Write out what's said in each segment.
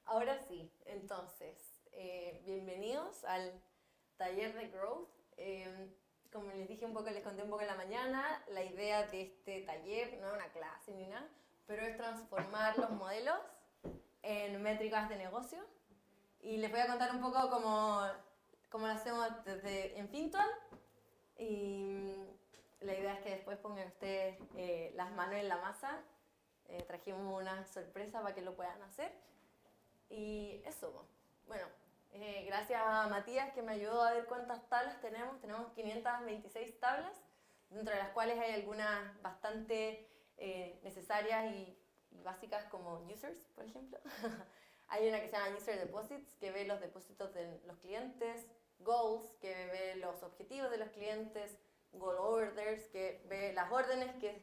Ahora sí, entonces, bienvenidos al taller de Growth. Como les dije un poco, les conté un poco en la mañana, la idea de este taller, no es una clase ni nada, pero es transformar los modelos en métricas de negocio. Y les voy a contar un poco cómo lo hacemos en Fintual. Y la idea es que después pongan ustedes las manos en la masa. Trajimos una sorpresa para que lo puedan hacer. Y eso, bueno, gracias a Matías que me ayudó a ver cuántas tablas tenemos. Tenemos 526 tablas, dentro de las cuales hay algunas bastante necesarias y básicas como users, por ejemplo. Hay una que se llama User Deposits, que ve los depósitos de los clientes, Goals, que ve los objetivos de los clientes, Goal Orders, que ve las órdenes que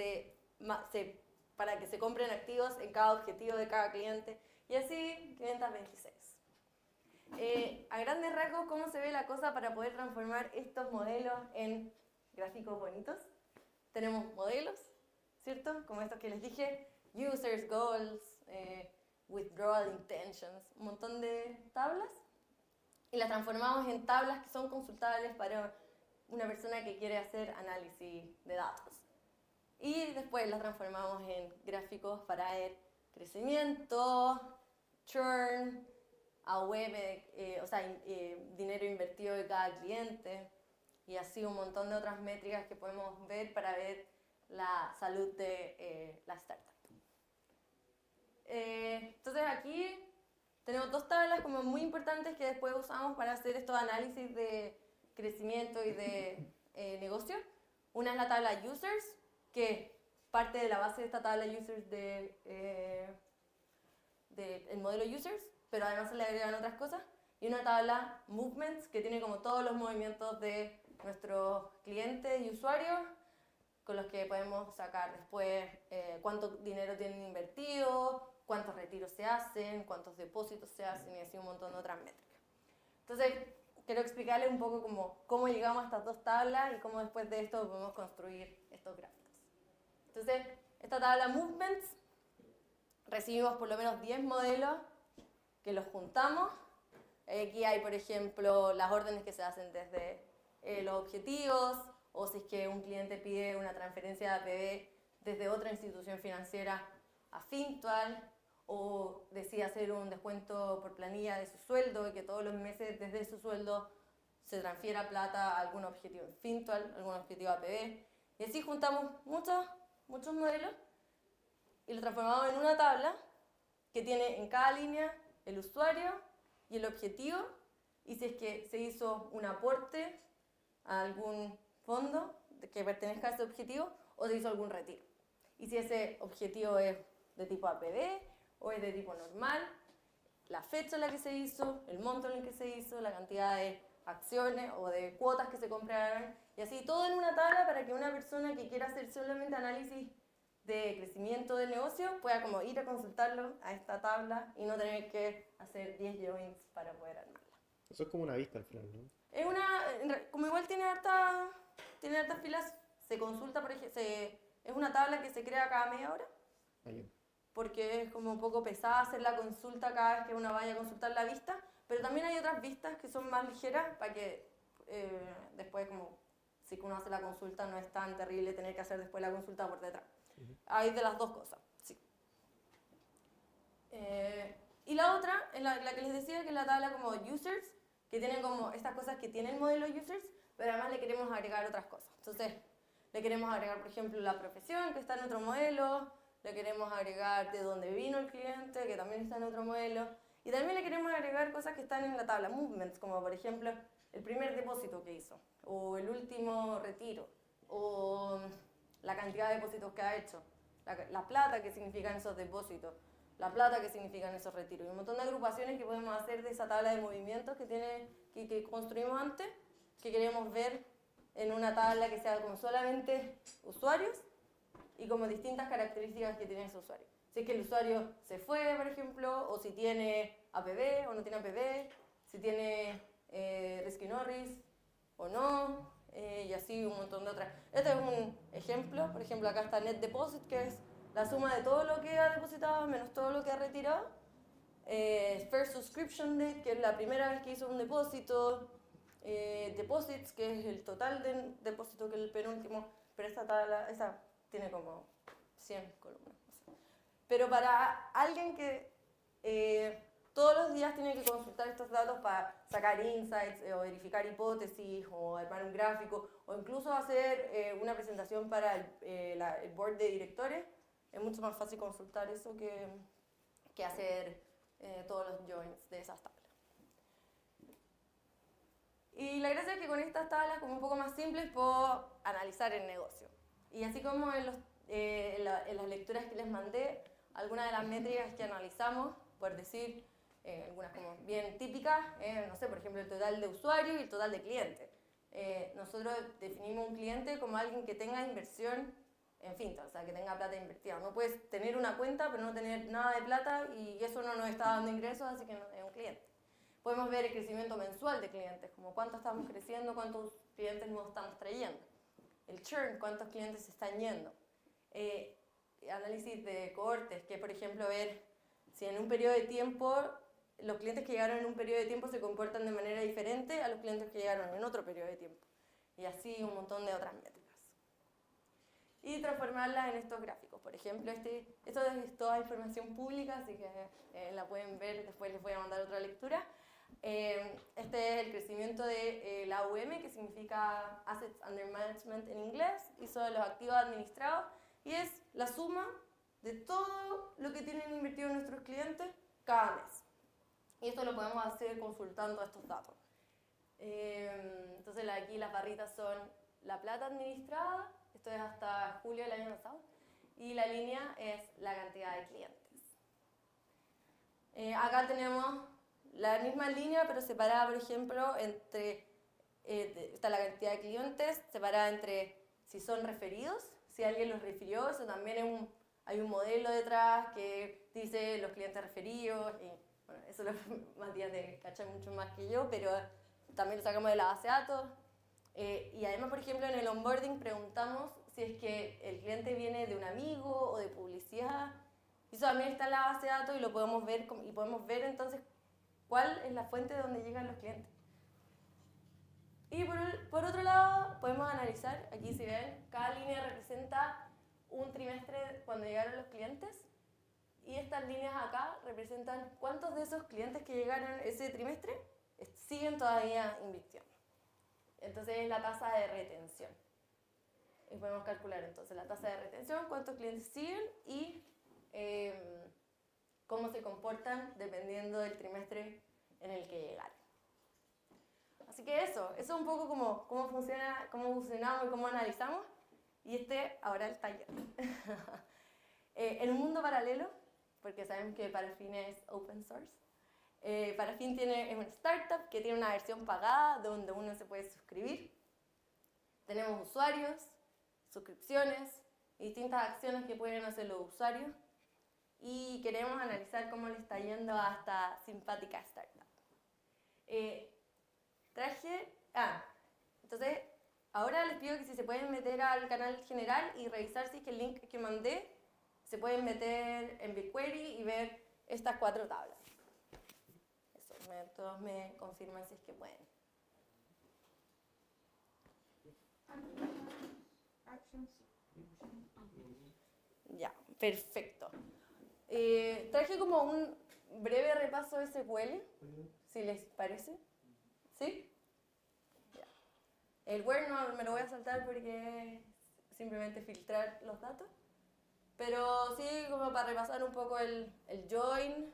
para que se compren activos en cada objetivo de cada cliente, y así 526. A grandes rasgos, ¿cómo se ve la cosa para poder transformar estos modelos en gráficos bonitos? Tenemos modelos, ¿cierto? Como estos que les dije, users, goals, withdrawal intentions, un montón de tablas, y las transformamos en tablas que son consultables para una persona que quiere hacer análisis de datos. Y después las transformamos en gráficos para ver crecimiento, churn, AUM, dinero invertido de cada cliente, y así un montón de otras métricas que podemos ver para ver la salud de la startup. Entonces aquí tenemos dos tablas como muy importantes que después usamos para hacer estos análisis de crecimiento y de negocio. Una es la tabla users, que parte de la base de esta tabla users del modelo users, pero además se le agregan otras cosas. Y una tabla movements, que tiene como todos los movimientos de nuestros clientes y usuarios, con los que podemos sacar después cuánto dinero tienen invertido, cuántos retiros se hacen, cuántos depósitos se hacen, y así un montón de otras métricas. Entonces, quiero explicarles un poco cómo llegamos a estas dos tablas y cómo después de esto podemos construir estos gráficos. Entonces, esta tabla Movements, recibimos por lo menos 10 modelos que los juntamos. Aquí hay, por ejemplo, las órdenes que se hacen desde los objetivos, o si es que un cliente pide una transferencia de APB desde otra institución financiera a Fintual, o decide hacer un descuento por planilla de su sueldo y que todos los meses desde su sueldo se transfiera plata a algún objetivo en Fintual, algún objetivo APB. Y así juntamos muchos modelos y los transformamos en una tabla que tiene en cada línea el usuario y el objetivo, y si es que se hizo un aporte a algún fondo que pertenezca a ese objetivo o se hizo algún retiro. Y si ese objetivo es de tipo APB o es de tipo normal, la fecha en la que se hizo, el monto en el que se hizo, la cantidad de acciones o de cuotas que se compraron, y así todo en una tabla para que una persona que quiera hacer solamente análisis de crecimiento del negocio pueda como ir a consultarlo a esta tabla y no tener que hacer 10 joins para poder armarla. Eso es como una vista al final, ¿no? Es como igual tiene hartas filas, se consulta, por ejemplo, es una tabla que se crea cada media hora, Bien. porque es como un poco pesada hacer la consulta cada vez que uno vaya a consultar la vista, pero también hay otras vistas que son más ligeras para que después, como si uno hace la consulta, no es tan terrible tener que hacer después la consulta por detrás. Hay de las dos cosas, sí. Y la otra, la que les decía, que es la tabla como users, que tiene como estas cosas que tiene el modelo users, pero además le queremos agregar otras cosas. Entonces, le queremos agregar, por ejemplo, la profesión, que está en otro modelo, le queremos agregar de dónde vino el cliente, que también está en otro modelo, y también le queremos agregar cosas que están en la tabla movements, como por ejemplo el primer depósito que hizo, o el último retiro, o la cantidad de depósitos que ha hecho, la plata que significan esos depósitos, la plata que significan esos retiros, y un montón de agrupaciones que podemos hacer de esa tabla de movimientos que construimos antes, que queremos ver en una tabla que sea como solamente usuarios y como distintas características que tiene ese usuario. Si es que el usuario se fue, por ejemplo, o si tiene APB o no tiene APB, si tiene Risky Norris o no, y así un montón de otras. Este es un ejemplo, por ejemplo acá está Net Deposit, que es la suma de todo lo que ha depositado menos todo lo que ha retirado. First Subscription Date, que es la primera vez que hizo un depósito. Deposits, que es el total de depósito, que es el penúltimo. Pero esta tabla, esa tiene como 100 columnas. Pero para alguien que todos los días tiene que consultar estos datos para sacar insights, o verificar hipótesis, o armar un gráfico, o incluso hacer una presentación para el board de directores, es mucho más fácil consultar eso que hacer todos los joins de esas tablas. Y la gracia es que con estas tablas, como un poco más simples, puedo analizar el negocio. Y así como en las lecturas que les mandé, algunas de las métricas que analizamos, por decir, algunas como bien típicas, no sé, por ejemplo, el total de usuarios y el total de clientes. Nosotros definimos un cliente como alguien que tenga inversión en Finta, o sea, que tenga plata invertida. No puedes tener una cuenta, pero no tener nada de plata, y eso no nos está dando ingresos, así que no es un cliente. Podemos ver el crecimiento mensual de clientes, como cuánto estamos creciendo, cuántos clientes nuevos estamos trayendo. El churn, cuántos clientes se están yendo. Análisis de cohortes, que por ejemplo ver si en un periodo de tiempo los clientes que llegaron en un periodo de tiempo se comportan de manera diferente a los clientes que llegaron en otro periodo de tiempo. Y así un montón de otras métricas. Y transformarlas en estos gráficos. Por ejemplo, esto es toda información pública, así que la pueden ver, después les voy a mandar otra lectura. Este es el crecimiento de la AUM, que significa Assets Under Management en inglés, y son los activos administrados, y es la suma de todo lo que tienen invertido nuestros clientes cada mes. Y esto lo podemos hacer consultando estos datos. Entonces aquí las barritas son la plata administrada, esto es hasta julio del año pasado, y la línea es la cantidad de clientes. Acá tenemos la misma línea, pero separada, por ejemplo, está la cantidad de clientes, separada entre si son referidos, si alguien los refirió, eso también hay un modelo detrás que dice los clientes referidos, y bueno, eso Matías te cacha mucho más que yo, pero también lo sacamos de la base de datos. Y además, por ejemplo, en el onboarding preguntamos si es que el cliente viene de un amigo o de publicidad. Eso también está en la base de datos y lo podemos ver, y podemos ver entonces cuál es la fuente de donde llegan los clientes. Y por otro lado, podemos analizar, aquí si ven, cada línea representa un trimestre cuando llegaron los clientes, y estas líneas acá representan cuántos de esos clientes que llegaron ese trimestre siguen todavía invirtiendo. Entonces es la tasa de retención. Y podemos calcular entonces la tasa de retención, cuántos clientes siguen y cómo se comportan dependiendo del trimestre en el que llegaron. Así que eso es un poco cómo funcionamos y cómo analizamos. Y ahora el taller. En un mundo paralelo, porque sabemos que Parafin es open source, Parafin es una startup que tiene una versión pagada donde uno se puede suscribir. Tenemos usuarios, suscripciones y distintas acciones que pueden hacer los usuarios. Y queremos analizar cómo le está yendo a esta simpática startup. Entonces, ahora les pido que si se pueden meter al canal general y revisar si es que el link que mandé se pueden meter en BigQuery y ver estas 4 tablas. Eso, todos me confirman si es que pueden. Ya, perfecto. Traje como un breve repaso de SQL, si les parece. ¿Sí? Ya. El where no me lo voy a saltar porque es simplemente filtrar los datos. Pero sí, como para repasar un poco el join,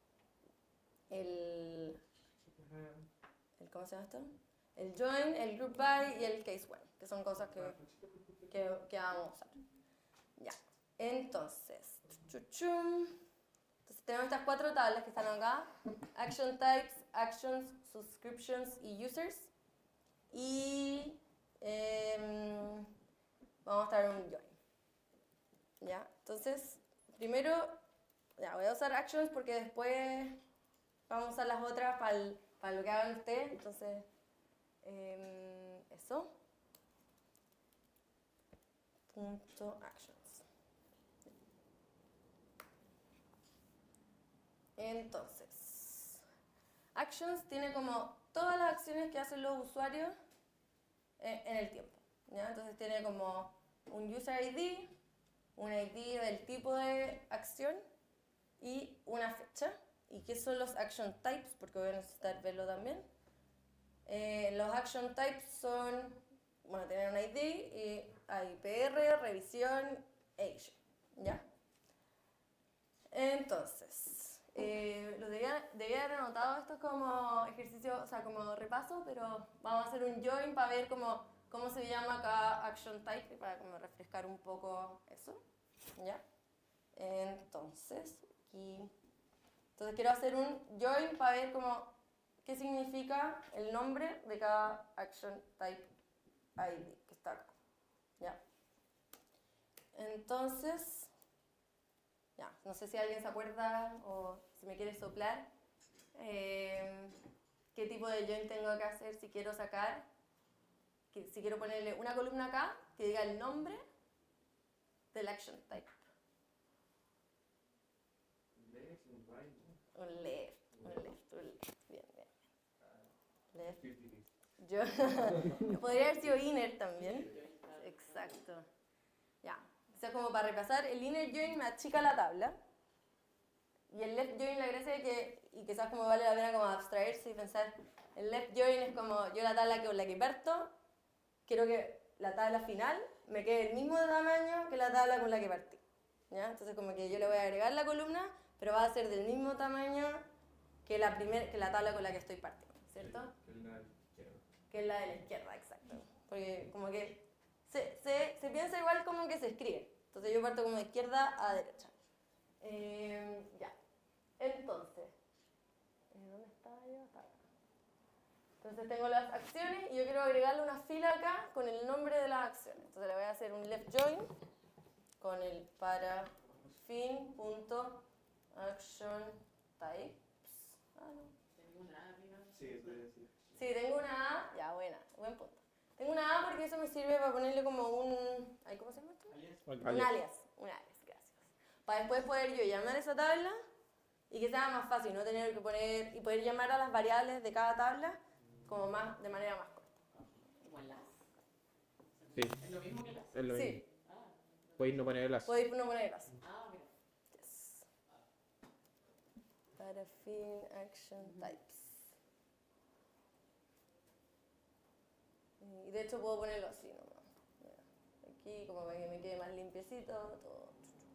¿cómo se llama esto? El join, el group by y el case when, que son cosas que vamos a usar. Ya, entonces tenemos estas 4 tablas que están acá: action types, actions, subscriptions y users. Y vamos a estar un join. ¿Ya? Entonces, primero voy a usar actions porque después vamos a usar las otras para lo que hagan ustedes. Entonces, eso. Punto actions. Entonces, actions tiene como todas las acciones que hacen los usuarios en el tiempo, ¿ya? Entonces tiene como un user ID, un ID del tipo de acción y una fecha. ¿Y qué son los action types? Porque voy a necesitar verlo también. Los action types son, bueno, tienen un ID y hay PR, revisión e issue, ¿ya? Entonces, lo debía haber anotado esto como ejercicio, o sea, como repaso, pero vamos a hacer un join para ver cómo se llama cada action type y para como refrescar un poco eso, ¿ya? Entonces, quiero hacer un join para ver qué significa el nombre de cada action type ID que está acá, ¿ya? Entonces, ya, no sé si alguien se acuerda o si me quiere soplar qué tipo de join tengo que hacer si quiero sacar, si quiero ponerle una columna acá que diga el nombre del action type. Un left, bien, bien. Left. Yo podría haber sido inner también. Exacto. Ya. O sea, como para repasar, el inner join me achica la tabla. Y el left join, la gracia es y quizás como vale la pena como abstraerse y pensar, el left join es como yo la tabla con la que parto, quiero que la tabla final me quede el mismo tamaño que la tabla con la que partí, ¿ya? Entonces como que yo le voy a agregar la columna, pero va a ser del mismo tamaño que la tabla con la que estoy partiendo, ¿cierto? Que es la de la izquierda. Que es la de la izquierda, exacto. Porque como que se piensa igual como que se escribe. Entonces yo parto como de izquierda a derecha. Ya. Entonces, ¿dónde estaba yo? Estaba acá. Entonces tengo las acciones y yo quiero agregarle una fila acá con el nombre de las acciones. Entonces le voy a hacer un left join con el para fin.action types. Tengo una A arriba. Sí, eso es decir. Sí, tengo una A. Ya, buen punto. Tengo una A porque eso me sirve para ponerle como un... ¿Cómo se llama esto? Un alias, gracias. Para después poder yo llamar esa tabla y que sea más fácil, no tener que poner y poder llamar a las variables de cada tabla como de manera más corta. Igual las. Sí. ¿Es lo mismo que las? Es lo mismo. Sí, Ah, Podéis no poner las. podéis no ponerlas. mira. Yes. Para fin action types. Y de hecho puedo ponerlo así nomás. Mira, aquí como para que me quede más limpiecito todo.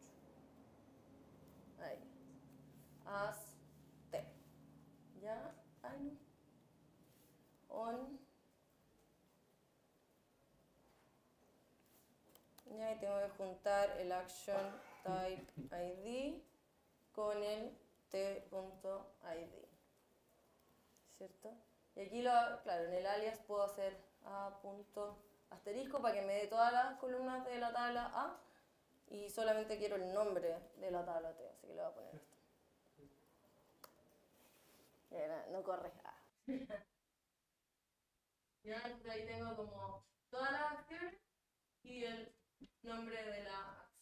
Ahí. As T. Ya. Ay, no. On. Y ahí tengo que juntar el action type ID con el t.id. ¿Cierto? Y aquí, claro, en el alias puedo hacer a.asterisco para que me dé todas las columnas de la tabla A y solamente quiero el nombre de la tabla T, así que le voy a poner esto. No corre. Ya, entonces ahí tengo como todas las acciones y el nombre de la acción.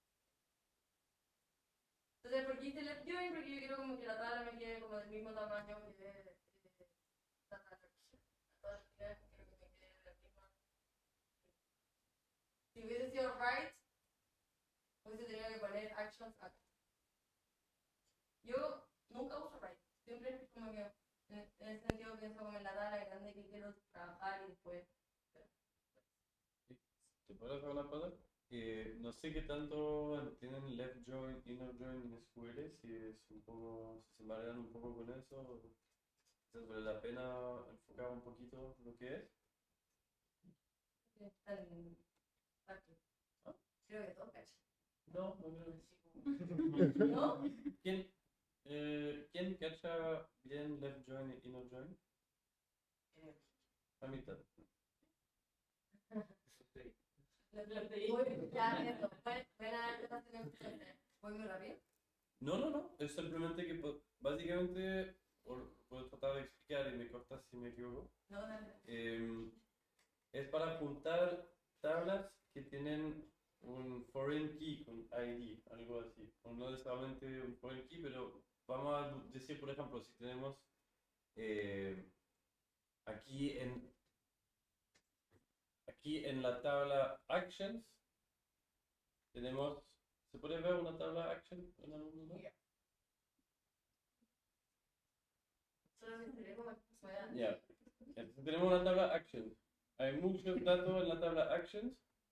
Entonces, ¿por qué hice left join? Porque yo quiero como que la tabla me quede como del mismo tamaño que la tabla acción. Todas las quiero que me quede de la misma. Si hubiese sido right, hubiese tenido que poner actions acá. Yo nunca uso right. Siempre es como que en ese sentido pienso como en la tabla grande que quiero trabajar y después. ¿Te puedo hacer una cosa? No sé qué tanto tienen left join, inner join en SQL, si es un poco, si se marean un poco con eso, quizás vale la pena enfocar un poquito lo que es. Tan fácil. ¿Ah? Creo que todo cacha. No, no creo. ¿No? ¿Quién cacha bien left join y inner join? A mitad. Voy muy rápido. No, es simplemente que básicamente, puedo tratar de explicar y me cortas si me equivoco. No, dale. Es para juntar tablas que tienen un foreign key con ID, algo así. O no necesariamente un foreign key, pero vamos a decir, por ejemplo, si tenemos aquí en la tabla Actions, tenemos, ¿se puede ver una tabla Action en algún lugar? Solo me enteré como que fuera. Ya. Entonces tenemos una tabla Actions. Hay muchos datos en la tabla Actions.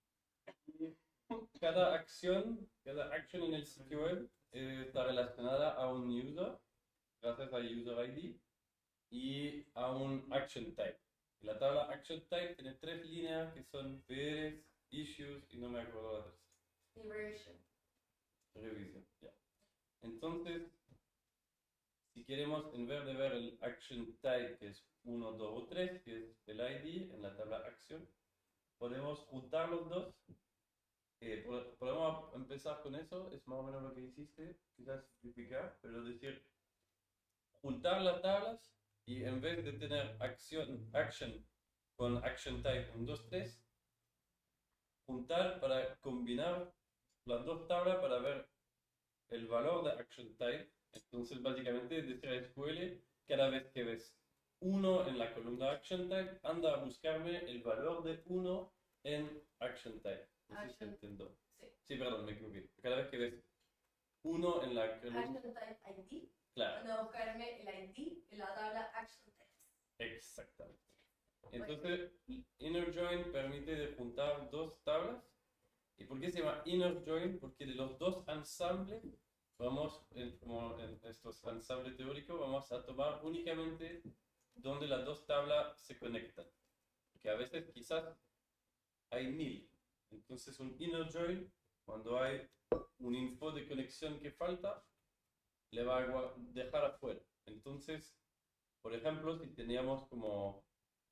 Cada acción en el sitio web está relacionada a un user, gracias a user ID, y a un action type. La tabla action type tiene 3 líneas que son PRs, issues y no me acuerdo la tercera. Liberation. Revisión, ya. Entonces, si queremos, en vez de ver el action type, que es 1, 2 o 3, que es el ID en la tabla acción, podemos juntar los dos. Podemos empezar con eso, es más o menos lo que hiciste, quizás simplificar, pero es decir, juntar las tablas y en vez de tener action con action type 1, 2, 3, juntar para combinar las dos tablas para ver el valor de action type. Entonces, básicamente, decir a SQL, cada vez que ves 1 en la columna action type, anda a buscarme el valor de 1 en action type. No sé si se entendió. Sí, perdón, me equivoqué. Cada vez que ves 1 en la columna. Action type ID. Claro. Ando a buscarme el ID en la tabla action types. Exactamente. Entonces, inner join permite de juntar dos tablas. ¿Y por qué se llama inner join? Porque de los dos ensambles, como en estos ensambles teóricos, vamos a tomar únicamente donde las dos tablas se conectan. Porque a veces quizás hay 1000. Entonces un inner join, cuando hay un info de conexión que falta, le va a dejar afuera. Entonces, por ejemplo, si teníamos como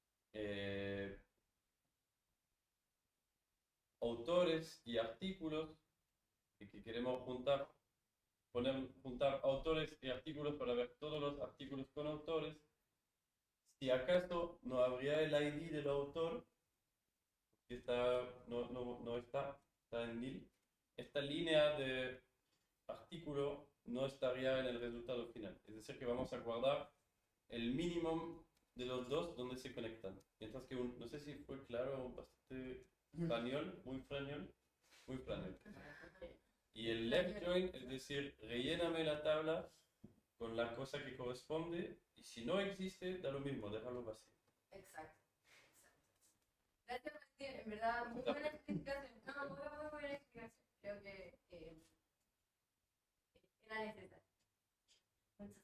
autores y artículos y que queremos juntar autores y artículos para ver todos los artículos con autores, si acaso no habría el ID del autor, que no está en nil, esta línea de artículo no estaría en el resultado final. Es decir, que vamos a guardar el mínimo de los dos donde se conectan. Mientras que no sé si fue claro, bastante español, muy frañol. Y el left join, es decir, relléname la tabla con la cosa que corresponde, y si no existe, da lo mismo, déjalo vacío. Exacto. Gracias, Martín. En verdad, muy buena explicación. No, muy buena explicación. Creo que era necesario. Muchas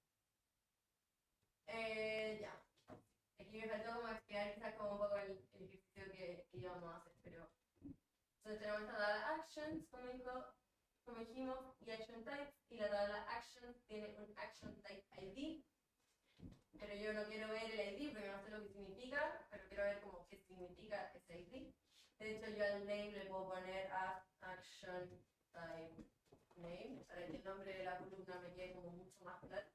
gracias. Ya. Aquí me faltó como explicar quizás como un poco el ejercicio que íbamos a hacer, pero entonces tenemos esta tabla actions, como dijimos, y action types, y la tabla actions tiene un action type ID, pero yo no quiero ver el ID porque no sé lo que significa, pero quiero ver como qué significa ese ID. De hecho, yo al name le puedo poner action type name, para que el nombre de la columna me quede como mucho más claro.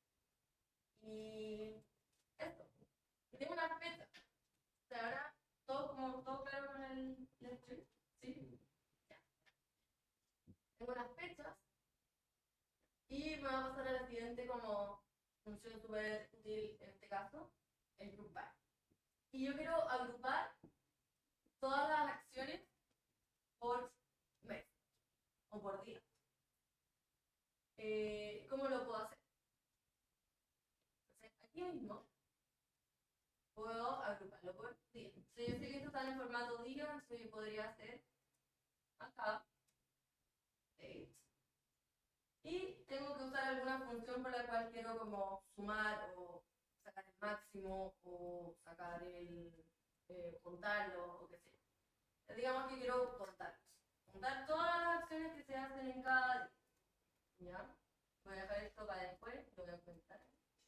Y esto. Y tengo una fecha. O sea, ahora todo claro con el string. ¿Sí? Ya. Tengo unas fechas. Y me va a pasar a la siguiente como función súper útil en este caso, el group by. Y yo quiero agrupar todas las acciones por mes o por día. ¿Cómo lo puedo hacer? Entonces, aquí mismo puedo agruparlo por día. Entonces, yo sé que esto está en formato día, entonces yo podría hacer acá date. Y tengo que usar alguna función por la cual quiero como sumar o sacar el máximo o sacar contarlo o qué sé yo. Digamos que quiero contar todas las acciones que se hacen en cada día. ¿Ya? Voy a dejar esto para después, lo voy a contar.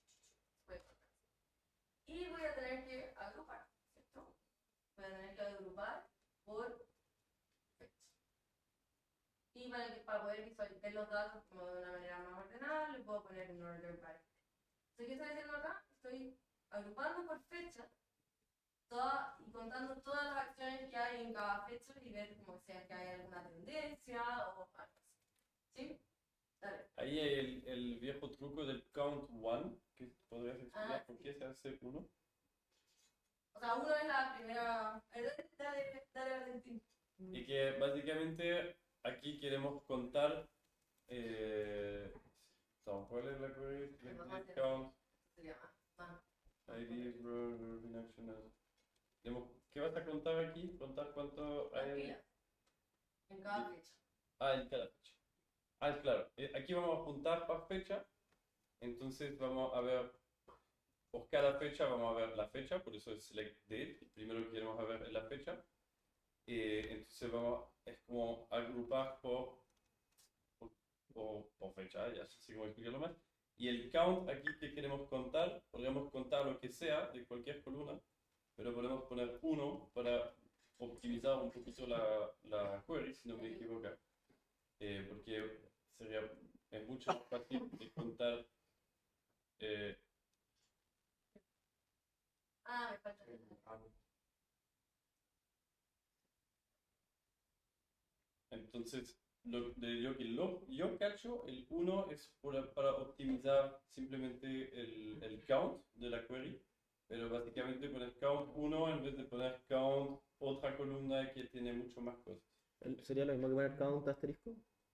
Y voy a tener que agrupar, ¿cierto? Voy a tener que agrupar por fecha. Y para poder visualizar los datos como de una manera más ordenada, le puedo poner un order by. ¿Qué estoy haciendo acá? Estoy agrupando por fecha y contando todas las acciones que hay en cada fecha y ver como sea que hay alguna tendencia o algo así. ¿Sí? Dale. ahí hay el viejo truco del count one, que podrías explicar Ah, por qué se hace uno. O sea, uno es la primera. Dale, Valentín. Y que básicamente aquí queremos contar. ¿Cuál es la query? Vamos a hacer- Count, Sería más. IDs, verb in action. ¿Qué vas a contar aquí? Contar cuánto Las hay. pilas. En cada fecha. En cada fecha. Claro. Aquí vamos a juntar por fecha. Entonces vamos a ver, por cada fecha vamos a ver la fecha, por eso es select date. El primero que queremos ver es la fecha. Entonces es como agrupar por fecha, ya sé cómo explicarlo más. Y el count aquí que queremos contar, podríamos contar lo que sea de cualquier columna, pero podemos poner 1 para optimizar un poquito la query, si no me equivoco. Porque es mucho más fácil de contar. Me falta. Entonces, yo cacho, el 1 es para optimizar simplemente el count de la query, pero básicamente poner count 1 en vez de poner count otra columna que tiene mucho más cosas. ¿Sería lo mismo que poner count asterisco?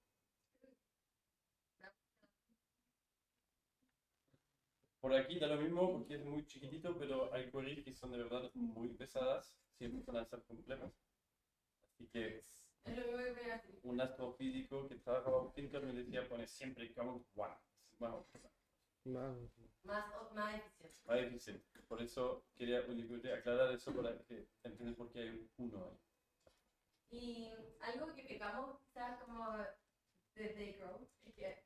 Por aquí da lo mismo porque es muy chiquitito, pero hay queries que son de verdad muy pesadas, siempre van a ser complejas. Así que Es lo mismo que voy a hacer. un astrofísico que trabajaba en Tinker me decía poner siempre count 1. Más eficiente. Más eficiente. Por eso quería aclarar eso para que entiendas por qué hay un 1 ahí. Y algo que pecamos, quizás como desde Chrome, es que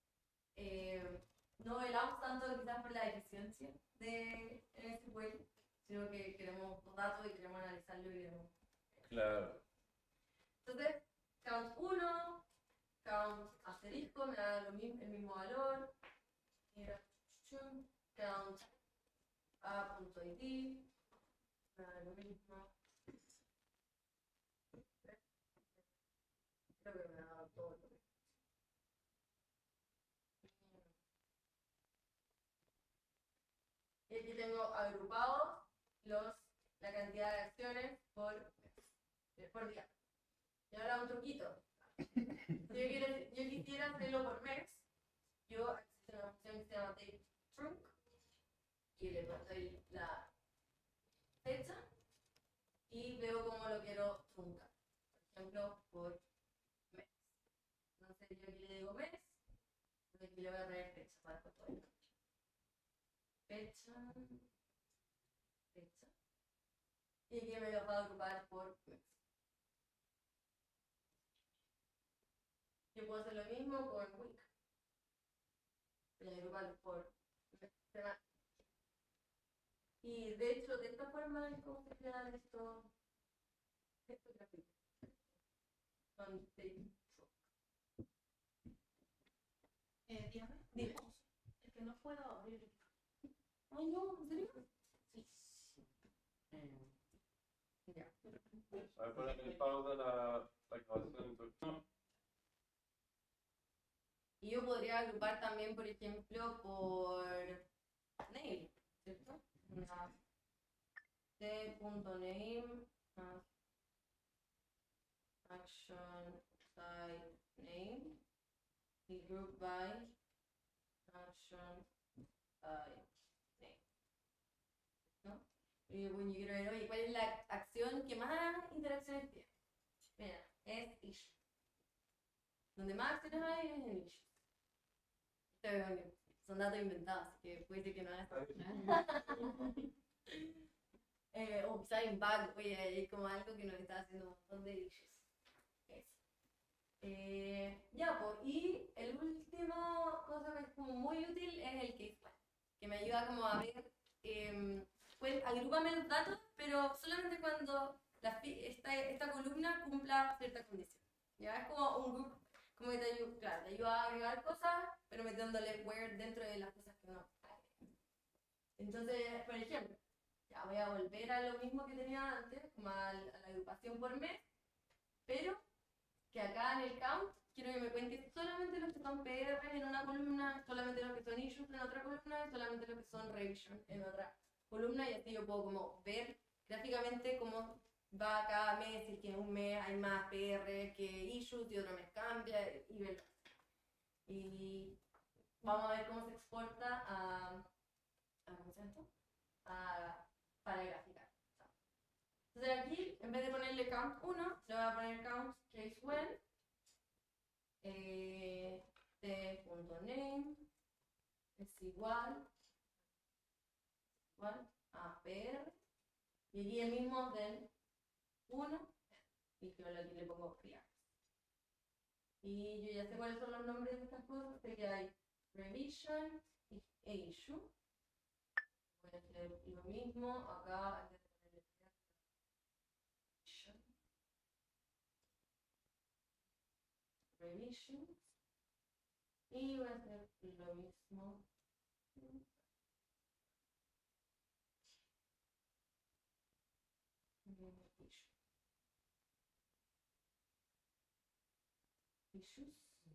no velamos tanto quizás por la eficiencia de SQL, sino que queremos los datos y queremos analizarlo y queremos. Claro. Entonces, count 1, count asterisco me da el mismo valor. Mira, count a.id me da lo mismo. Creo que me da todo lo mismo. Y aquí tengo agrupados la cantidad de acciones por día. Y ahora un truquito. Si yo quisiera hacerlo por mes, yo existe una opción que se llama Date Trunk y le doy la fecha y veo cómo lo quiero truncar. Por ejemplo, por mes. Entonces yo aquí le digo mes, entonces aquí le voy a poner fecha para que todo. Fecha. Y aquí me lo va a agrupar por mes. Yo puedo hacer lo mismo con week. Voy a agruparlo por semana. Y de hecho, de esta forma es como se crean estos gráficos. Con date. Dígame. Dime. Es que no puedo abrir. Ay, no, ¿en serio? Sí. Ya. A ver, poner en pausa la grabación. Y yo podría agrupar también, por ejemplo, por name, ¿cierto? T.name más action type name y group by action type name. ¿No? Y bueno, yo quiero ver, oye, ¿cuál es la acción que más interacciones tiene? Mira, es issue. Donde más acciones hay es en issue. Son datos inventados, así que puede ser que no es. O quizá en bug, oye, hay como algo que nos está haciendo un montón de issues. Eso. Ya, pues, y el último cosa que es como muy útil es el case file, que me ayuda como a ver, pues agrúpame los datos, pero solamente cuando esta columna cumpla cierta condición. Ya es como un group, como que te ayuda a agregar cosas, pero metiéndole where dentro de las cosas que no hay. Entonces, por ejemplo, ya voy a volver a lo mismo que tenía antes, como a la agrupación por mes, pero que acá en el count quiero que me cuente solamente los que son PR en una columna, solamente los que son issues en otra columna y solamente los que son revision en otra columna, y así yo puedo como ver gráficamente cómo va cada mes, si es que en un mes hay más PR que issues y otro mes cambia y verlo. Y vamos a ver cómo se exporta ¿cómo se llama esto? Para graficar. Entonces aquí, en vez de ponerle count 1, le voy a poner count case when t.name es igual a PR, y aquí el mismo del 1, y yo aquí le pongo react. Y yo ya sé cuáles son los nombres de estas cosas, sé que hay revision e issue. Voy a hacer lo mismo acá, en vez de ponerle revision, y voy a hacer lo mismo issues.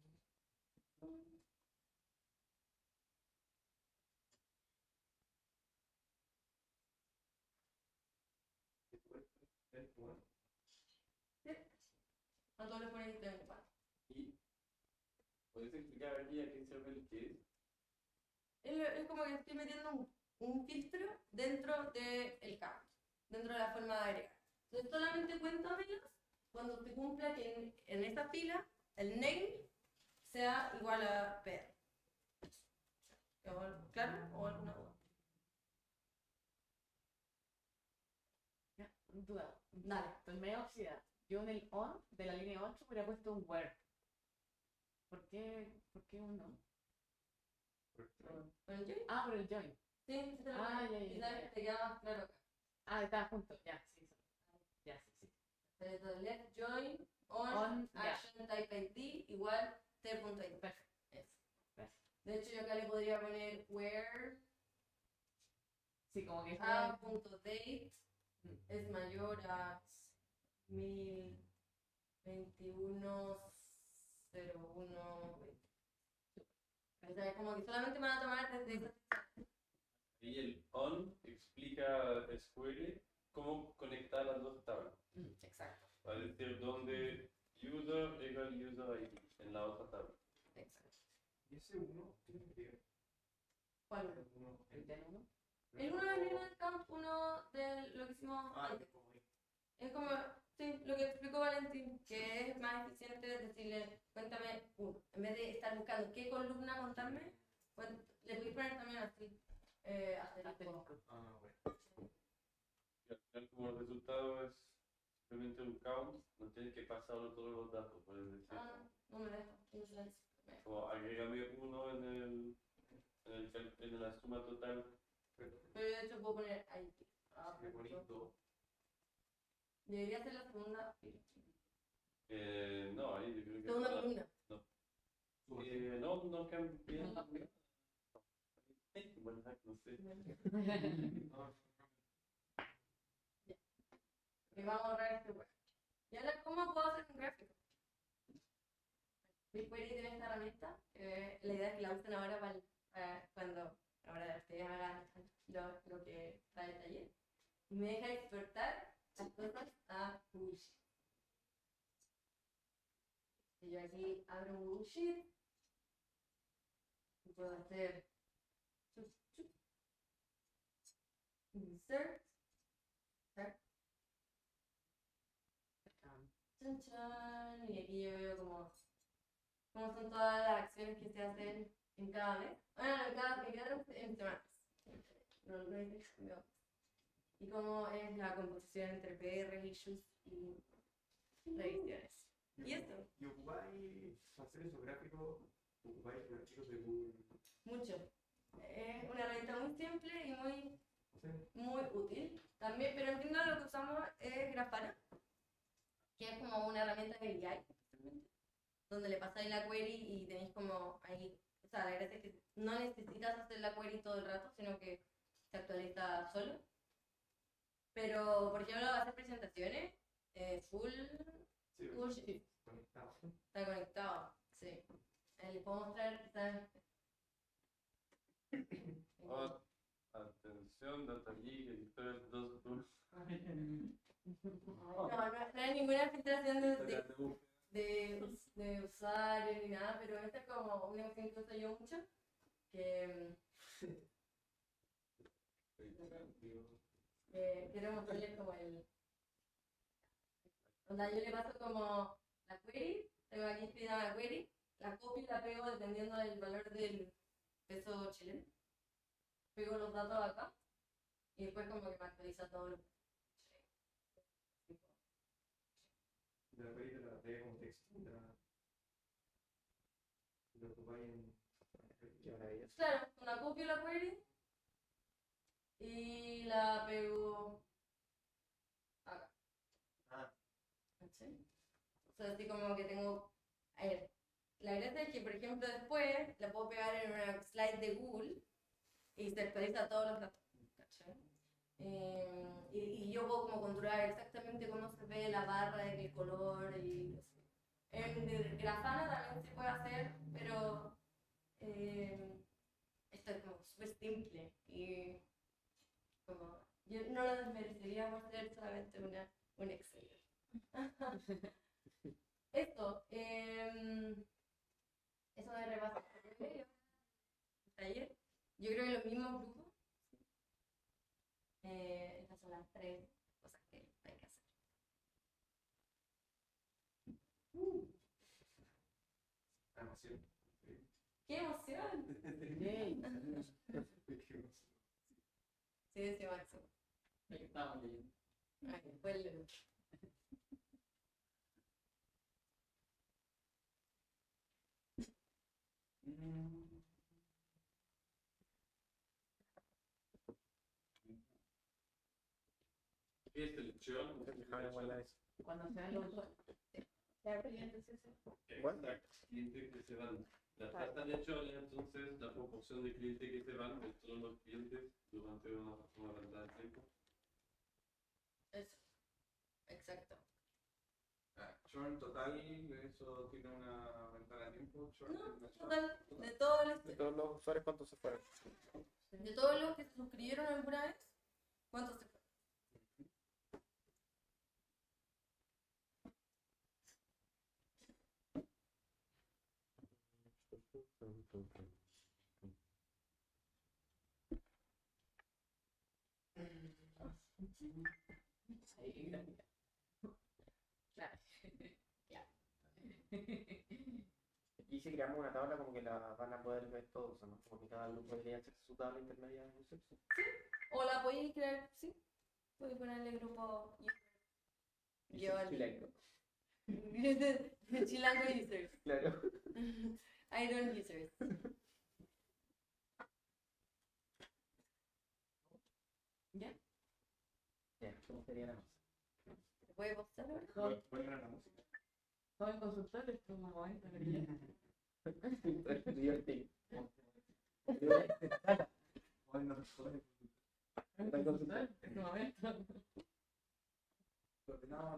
A todos les ponen que igual. ¿Y puedes explicar aquí a qué sirve el case? Es como que estoy metiendo un filtro dentro del count, dentro de la forma de agregar. Entonces solamente cuéntamelos cuando se cumpla que en esta fila el name sea igual a PR. ¿Claro? ¿O alguna duda? Duda. Dale. Pues medio oxidada. Yo en el on de la línea 8 hubiera puesto un where. ¿Por qué un no? ¿Con el join? Ah, por el join. Sí, sí te lo Ah, pongo. ya, Y ya, sabes ya. que te queda más claro acá. Ah, estaba junto. Ya, sí. Ya, sí. Entonces, left join On, ya. action type ID igual t.id. Perfecto. Eso. Perfecto. De hecho, yo acá le podría poner where Sí, como que a.date es mayor a 1021.01.20. O sea, como que solamente me van a tomar desde esa. Y el on explica SQL cómo conectar las dos tablas. Exacto. Va a decir dónde user igual user ID en la otra tabla. Exacto. ¿Y ese uno tiene que ver? ¿Cuál? El uno, el del 1. El 1 es el mismo count 1 de lo que hicimos antes. como ahí. Es como, sí, lo que explicó Valentín, que es más eficiente decirle, cuéntame uno. En vez de estar buscando qué columna contarme, pues, le podéis poner también así, asterisco. Ah, bueno. Y al final, como el resultado es simplemente un count, no tienes que pasarlo todos los datos. Puedes decir, No me deja, insurance. como agrégame uno en la suma total. Pero de hecho puedo poner ahí. Qué bonito. Debería ser la segunda fila. No, ahí yo creo que. Segunda columna. No cambia. Bueno, no sé. Y vamos a borrar este web. Y ahora, ¿cómo puedo hacer un gráfico? BigQuery tiene esta herramienta. La idea es que la usen ahora para cuando ahora ustedes hagan lo que trae el taller. Y me deja exportar las cosas a Google Sheet. Y yo aquí abro un Google Sheet. Y puedo hacer insert. Chan, chan. Y aquí yo veo cómo son todas las acciones que se hacen en cada mes. Bueno, en semanas. No hay. Y cómo es la composición entre PR, issues y revisiones. ¿Y esto? ¿Y ocupáis hacer esos gráficos? ¿Ocupáis gráficos de Google? Mucho. Es una herramienta muy simple y Sí. muy útil. También, pero entiendo lo que usamos es Grafana, que es como una herramienta de BI, donde le pasáis la query y tenéis como ahí, o sea, la gracia es que no necesitas hacer la query todo el rato, sino que se actualiza solo. Pero, por ejemplo, hacer presentaciones, full Sí, Google Sheet. conectado. Está conectado, sí. Les puedo mostrar. Oh, atención, Data League, editores 2 tools. No hay ninguna filtración de usuario ni nada, pero esta es como una cuestión que uso yo mucho, que quiero mostrarles como el... Onda, yo le paso como la query, tengo aquí escrita la query, la copio y la pego dependiendo del valor del peso chileno. Pego los datos acá y después como que me actualiza todo lo De la query de la pega con texto, lo ocupáis en... Qué maravilla. Claro, una copio la query y la pego acá. Ah. ¿Cachai? O sea, así como que tengo... A ver, la gracia es que, por ejemplo, después la puedo pegar en una slide de Google y se actualiza todos los datos. ¿Cachai? Y yo puedo como controlar exactamente cómo se ve la barra, el color y así. En Grafana también se puede hacer, pero esto es como súper simple y como yo no lo desmerecería por ser solamente un Excel. Esto, eso de repaso taller, yo creo que los mismos grupos. Estas son las 3 cosas que hay que hacer. Emoción. ¡Qué emoción! Sí, sí, máximo. Lo que estábamos leyendo. Ay, después leo. ¿Qué es selección? Déjame guardar eso. Cuando sean los usuarios. Se abre clientes ese. Exacto, clientes que se van. La tratan de hecho, entonces, la proporción de clientes que se van de todos los clientes durante una cantidad de tiempo. Eso. Exacto. Churn total, eso tiene una ventana de tiempo. Churn No, mensual. total, de todos De todos los usuarios, ¿cuántos se fueron? los que se suscribieron alguna vez, ¿cuántos se fueron? Ahí, gracias. Claro. Claro. Y si creamos una tabla como que la van a poder ver todos, ¿no? Como que cada grupo debería hacer su tabla intermedia en un sexo. O la podéis crear, sí. Podéis ponerle grupo Y Yo si chilengo. Chilango users. Claro. Iron users. ¿Ya? Ya, ¿cómo sería la cosa? ¿Se puede postar ahora? ¿Cuál era la música? Joven consultor, es un momento de brillar. Divertido. ¿Cuál no recuerdo? Joven consultor, es un momento. No,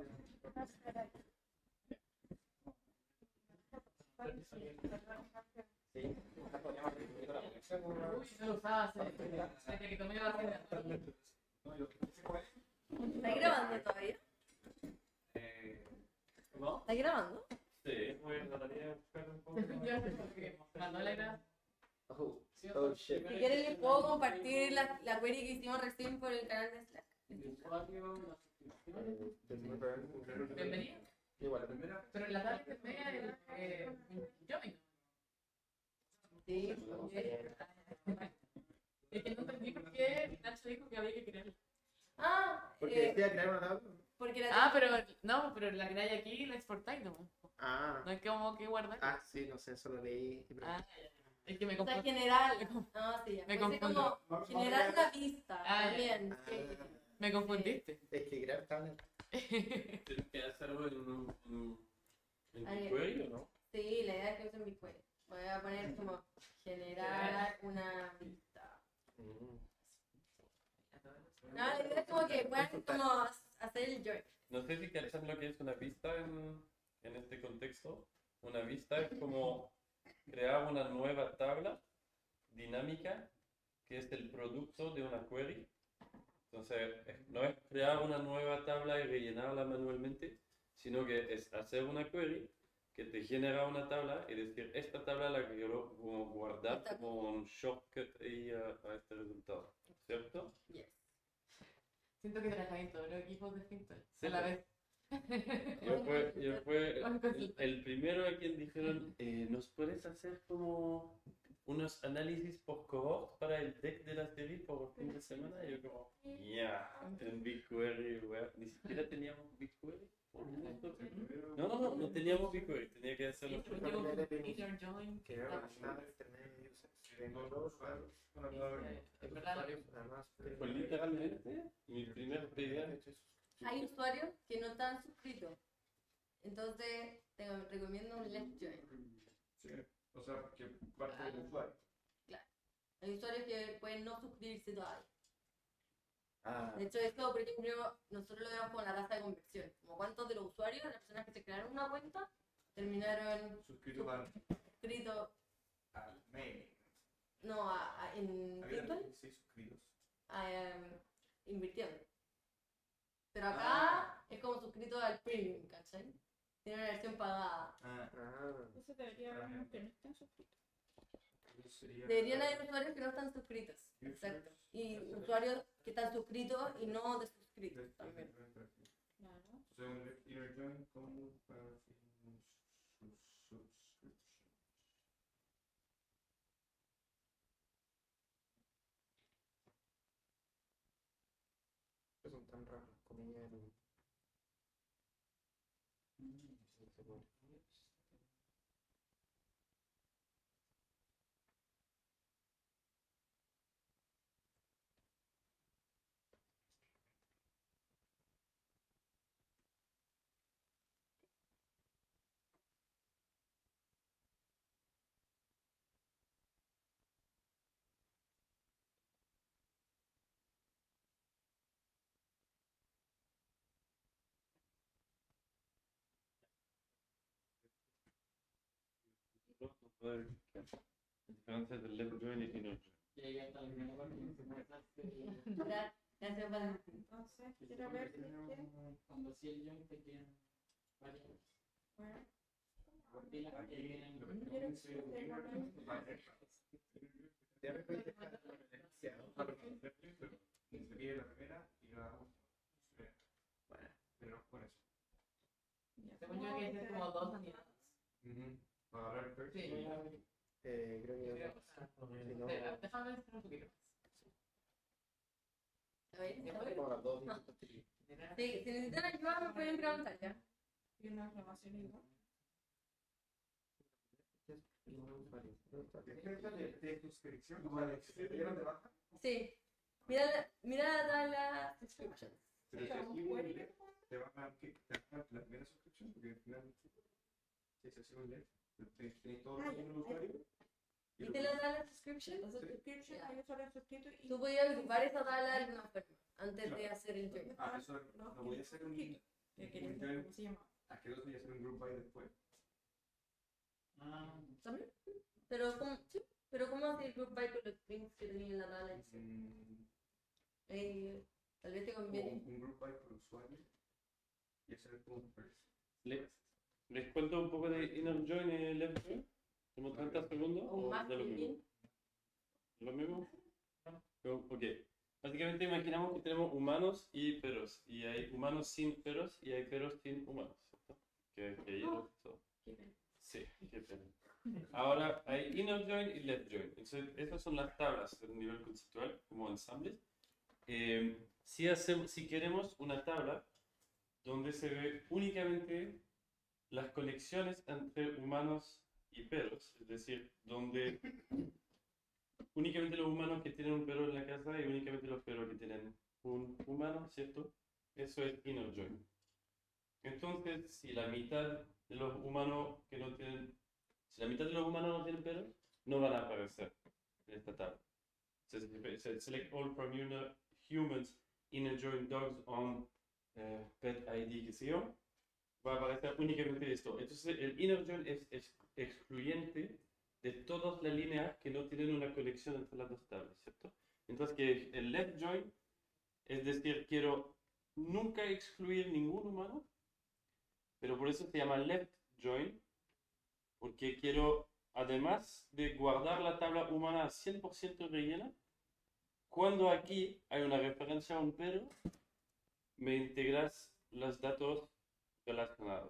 Sí, podríamos repetir la conexión. Uy, no lo usaba desde que tomé base de no, yo sé cuál es. ¿Está grabando todavía? ¿No? ¿Está grabando? Sí, voy a tratar de buscar un poco. Ya, porque mandó la idea. Oh, ¿Sí? oh shit. Si quieren les puedo compartir la query que hicimos recién por el canal de Slack. El usuario, las suscripciones. Bienvenido. Igual, La primera. Pero en la tabla intermedia era yo mismo. Sí. Es que no entendí por qué Nacho dijo que había que crearla. Ah, porque decía crear una tabla. porque la Ah, pero no, pero la creáis aquí y la exportáis, ¿no? Ah, No es como que guardar. sí, no sé, eso lo leí. Ah, es que me o sea, confundí. general. No, sí, ya. Me Puede ser confundo. como generar una vista Ah, también. Ah, Sí. Me confundiste. es que crear tabla. ¿Tienes que hacerlo en Ahí. BigQuery o no? Sí, la idea es que usen BigQuery. Voy a poner como generar una vista. No, la idea es como que puedan como hacer el join. No sé si cachan lo que es una vista en este contexto. Una vista es como crear una nueva tabla dinámica que es el producto de una query. Entonces, no es crear una nueva tabla y rellenarla manualmente, sino que es hacer una query que te genera una tabla y decir, esta tabla la quiero como guardar como un shortcut ahí a este resultado, ¿cierto? Yes. Siento que trabajáis en todos los equipos de Fintel. Sí, A la pues. vez. Yo fue el primero a quien dijeron, ¿nos puedes hacer como unos análisis por cohort para el deck de la serie por fin de semana? Y yo como, en BigQuery, wea. Ni siquiera teníamos BigQuery. No teníamos BigQuery, tenía que hacerlo. Yo inner join. Que era la nada de internet de users. Tengo dos usuarios. Es verdad. Además, Fue literalmente mi primer PDA. Hay usuarios que no están suscritos. Entonces, te recomiendo un left join. Sí, o sea, que parte del usuario. Hay usuarios que pueden no suscribirse todavía. Ah, De hecho, esto, por ejemplo, nosotros lo vemos con la tasa de conversión. Como cuántos de los usuarios, las personas que se crearon una cuenta, terminaron Suscrito suscritos, al mail. no, en Había Bitcoin, 16 suscritos. invirtiendo. Pero acá es como suscrito al premium, ¿cachai? Tiene una versión pagada. Ah, Entonces debería haber unos que no estén suscritos. eso sería. Deberían haber usuarios que no están suscritos. Exacto. Y usuarios que están suscritos y no desuscritos también. Claro. Entonces, un left inner join como para subscription. que son tan raros. Comillas en. Diferencia del left join y inner join. Gracias, Valentín. Entonces, quiero ver si es que. Cuando si el join te quedan varias. Bueno, Aquí vienen quiero que tenga Ya me puedes dejar demasiado. Se pide la primera y la bueno, pero por eso. Según yo, que es como dos unidades. Para hablar first. Sí, voy a ver. Creo que. Creo. Si no, Déjame ver un poquito más. A ver, ¿está bien? como las dos. Sí, si necesitan ayuda, me pueden preguntar ya. y una reclamación igual. De suscripción, o sea, de que se dieron de baja. Sí. Mira la tabla subscriptions. Pero si Como aquí query, te van a dar la primera suscripción, porque al final, si se hace un left, tenéis todos los números de usuarios. ¿Viste la tabla subscriptions? Entonces, subscription, hay usuarios suscritos y Tú podías agrupar esa tabla de alguna forma antes de hacer el join. Ah, eso los lo que voy a no hacer son un. suscritos. Que quieren saber ¿cómo se llama? ¿A qué dos voy a hacer un group by después? Ah, ¿También? Pero ¿cómo, sí, pero ¿cómo hacer el group by con los strings que tenía en la tabla? Tal vez te Como conviene. un group by por usuario y hacer como first. Les cuento un poco de inner join y left join. Como 30 segundos. O más de lo bien. mismo. ¿Lo mismo? Ok. Básicamente imaginamos que tenemos humanos y perros. Y hay humanos sin perros y hay perros sin humanos. ¿Cierto? Que ahí lo- Qué pena. Sí, qué pena. Ahora hay inner join y left join. Entonces, estas son las tablas a nivel conceptual, como ensambles. Si queremos una tabla donde se ve únicamente las conexiones entre humanos y perros, es decir, donde únicamente los humanos que tienen un perro en la casa y únicamente los perros que tienen un humano, ¿cierto? Eso es inner join. Entonces, si la mitad de los humanos que no tienen, si la mitad de los humanos no tienen perros, no van a aparecer en esta tabla. Se select all from humans inner join dogs on pet ID, que sé yo, va a aparecer únicamente esto. Entonces, el inner join es excluyente todas las líneas que no tienen una conexión entre las dos tablas, ¿cierto? Mientras que el left join, es decir, quiero nunca excluir ningún humano, pero por eso se llama left join, porque quiero, además de guardar la tabla humana 100% rellena, cuando aquí hay una referencia a un pero, me integras los datos relacionados.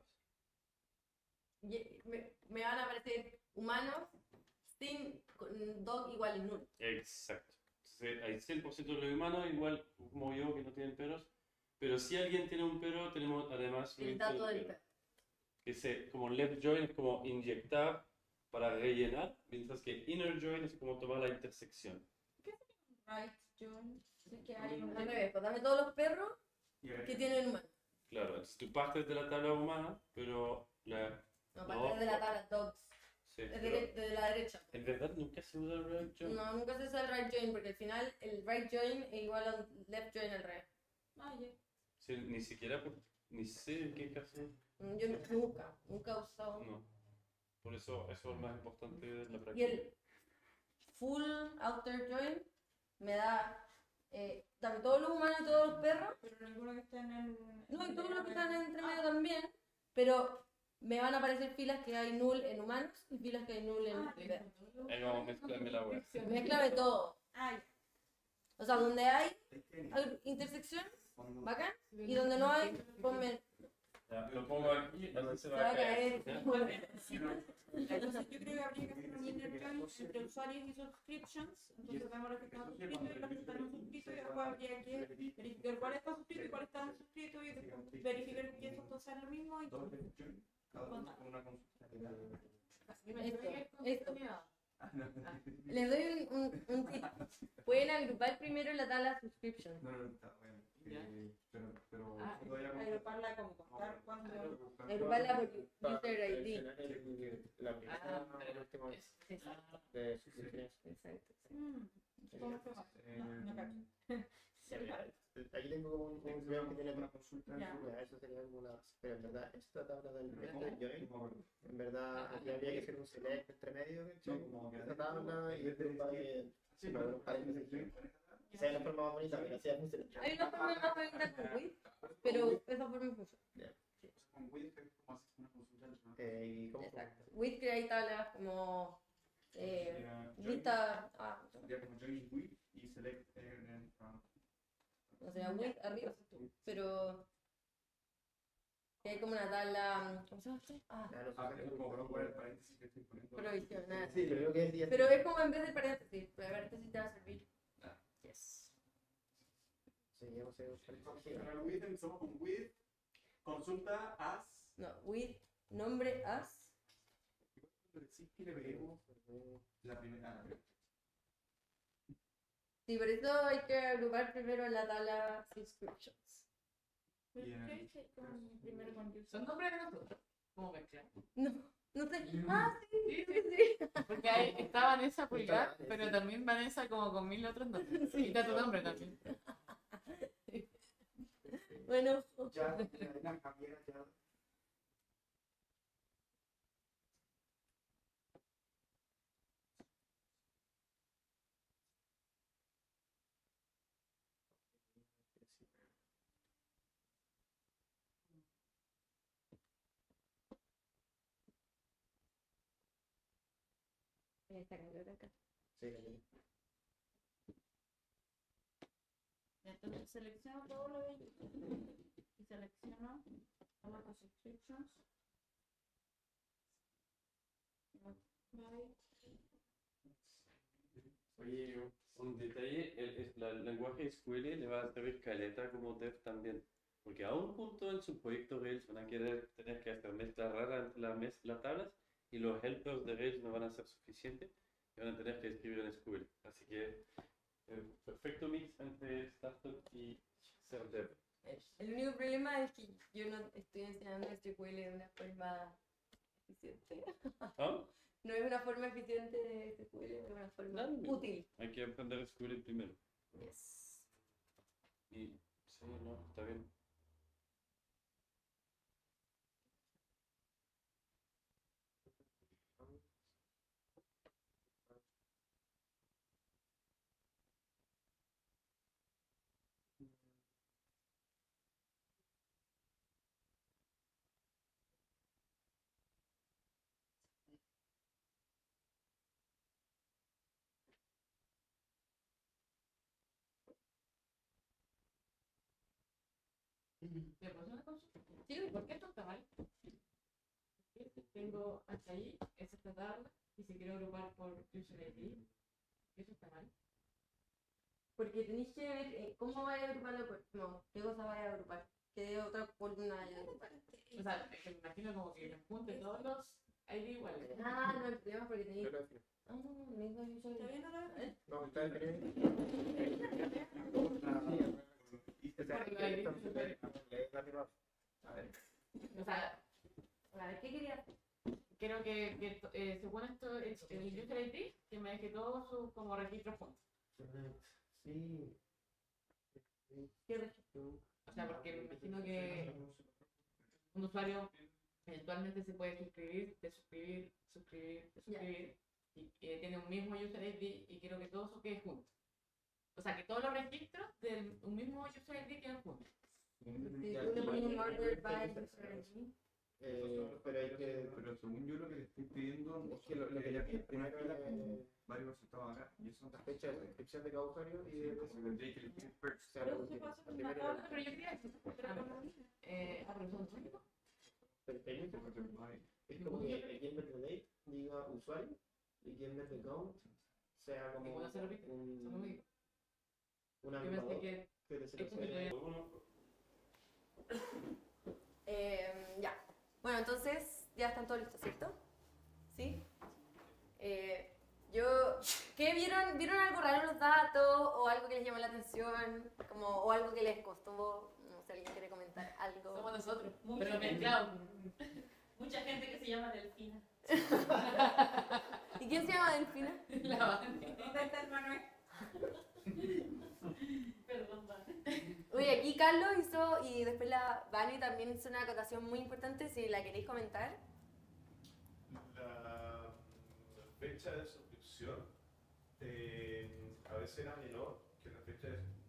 Me van a aparecer humanos sin dog igual es null. Exacto. Entonces, hay 100% de los humanos, igual como yo, que no tienen peros. Pero si alguien tiene un pero, tenemos además El dato del pero. Que como left join es como inyectar para rellenar, mientras que inner join es como tomar la intersección. Right, John. Sé que hay un Al revés, pues dame todos los perros Y a ver, que tienen humanos. Claro, entonces tú partes de la tabla humana, pero la... No, parte de la tabla dogs. Sí, Es pero de la derecha. en verdad nunca se usa el right join. No, nunca se usa el right join porque al final el right join es igual a un left join al revés. Ah, ya. Sí, ni siquiera, ni sé en qué caso. Yo nunca he usado. No. Por eso es lo más importante de la Y práctica. el full outer join me da dame todos los humanos y todos los perros. Pero ninguno que esté en el. No, y todos los que están entre medio también. Pero me van a aparecer filas que hay null en humanos y filas que hay null en perros. Ahí vamos a mezclarme la web. Mezcla de todo. Ay, O sea, donde hay es que intersección, cuando- bacán. Y donde no hay, ponme. Ya, lo pongo aquí, así se Se va va a a caer. caer. entonces yo creo que habría que hacer un inner join entre usuarios y subscriptions. Entonces vemos los que están suscritos y los que están no suscritos y después habría que verificar cuál está suscrito y cuál está no suscrito y después verificar que eso todo sea lo mismo y Dos veces join, cada uno con una consulta. Esto. Les doy un tip. Pueden agrupar primero la tabla subscription. No, no, está bueno. Ya. Pero Ah, todavía agruparla como contar cuando. Agruparla por user ID. La primera y el último Es- de suscripciones. Exacto. ¿Cómo se llama? No, no cacho. Aquí tengo como un veo que tiene una consulta. Ya. Ya, eso sería como una. Pero en verdad, esta tabla del left join, en verdad, aquí habría que hacer un select entre medio, ¿cachai? como que Esta tabla y después para que. Sí, no, pero paréntesis. Sea la forma más bonita, pero así es un select. Hay una forma más bonita con width, pero esa forma funciona. con width es como haces una consulta de trabajo. ¿Y cómo? Exacto. Width crea tablas como Sería join, vista. sería como join width y select en O sea, width arriba, pero que hay como una tabla. ¿Cómo se llama esto? es como colocar el paréntesis que estoy poniendo. Provisional. Sí, pero creo que sí. Pero es como en vez de paréntesis, pero paréntesis te va a servir. Yes. Seguimos en Para el width empezamos con width, consulta as. No, width, nombre as. Sí que le vemos la primera. Sí, por eso hay que agrupar primero la tabla subscriptions. ¿Pero qué dice con primero con user? Son nombres de nosotros. ¿Cómo mezclan? No sé. Ah, sí, sí. Porque ahí está Vanessa Pulgar, pero también Vanessa como con 1000 otros nombres. Y está tu nombre también. Bueno, Ya, la cambié ya. esta canción acá. Sí, la tengo. Entonces selecciono todo lo de YouTube y selecciono todas las subscriptions. Bye. Oye, un detalle, el lenguaje SQL le va a servir caleta como dev también. Porque a un punto en su proyecto Rails van a querer tener que hacer mezcla rara entre las tablas y los helpers de Rails no van a ser suficientes y van a tener que escribir en SQL. Así que perfecto mix entre startup y ser dev. El único problema es que yo no estoy enseñando SQL de una forma eficiente. ¿Ah? No es una forma eficiente de SQL, es una forma Dale. útil. Hay que aprender SQL primero. Yes. Y sí, no, está bien. ¿Le puedo hacer una consulta? Sí, ¿por qué esto está mal? Tengo hasta ahí, es esta tabla, y si quiero agrupar por user ID, ¿eso está mal? Porque tenéis que ver cómo vais a agruparlo, no, qué cosa vais a agrupar, qué otra columna vais a agrupar. O sea, es que me imagino como que me junte todos los ID iguales. Ah, no hay problema porque tenéis... Yo lo defino. Ah, mismo user ¿Está ID. bien ahora? No, está bien. O sea, a ver, ¿qué quería? Quiero que según esto, el user ID, que me deje todos sus como registros juntos. Sí. ¿Qué registro? O sea, porque me imagino que un usuario eventualmente se puede suscribir, desuscribir, y tiene un mismo user ID y quiero que todo eso quede junto. O sea, que todos los registros de un mismo user ID queden juntos. Si tú le pones un order by user ID. Pero hay que... Pero según yo lo que le estoy pidiendo Es que lo que ella le pide una primero fila es con varios resultados acá. Y eso la fecha de inscripción de cada usuario y de... como tendría que elegir first. O sea, Pero lo eso se último. puede hacer La en una primera- tabla. Pero yo quería eso. Pero son únicos. el user es como que aquí en vez de date diga usuario y aquí en vez de count sea como Igual se repite, son únicos. un Yo pensé agrupador que que te esto seleccione. Ya. Bueno, entonces ya están todos listos, ¿cierto? ¿Sí? ¿Qué vieron? ¿Vieron algo raro en los datos o algo que les llamó la atención? O algo que les costó, no sé, alguien quiere comentar algo. somos nosotros, Mucha pero gente. mezclados. Mucha gente que se llama Delfina. ¿Y quién se llama Delfina? La banda. ¿Dónde está el Manuel? Perdón, va. Oye, aquí Carlos hizo, y después la Vani también hizo una acotación muy importante, si la queréis comentar. La fecha de suscripción a veces era menor que la fecha